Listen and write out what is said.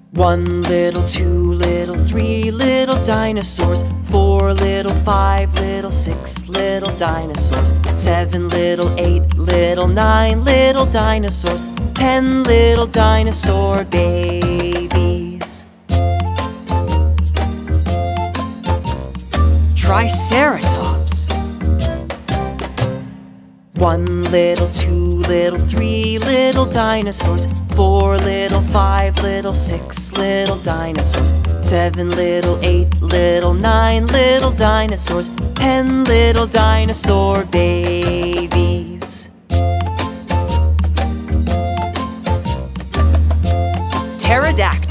One little, two little, three little dinosaurs. Four little, five little, six little dinosaurs. Seven little, eight little, nine little dinosaurs. 10 little dinosaur babies. Triceratops. One little, two little, three little dinosaurs. Four little, five little, six little dinosaurs. Seven little, eight little, nine little dinosaurs. 10 little dinosaur babies. Pterodactyl.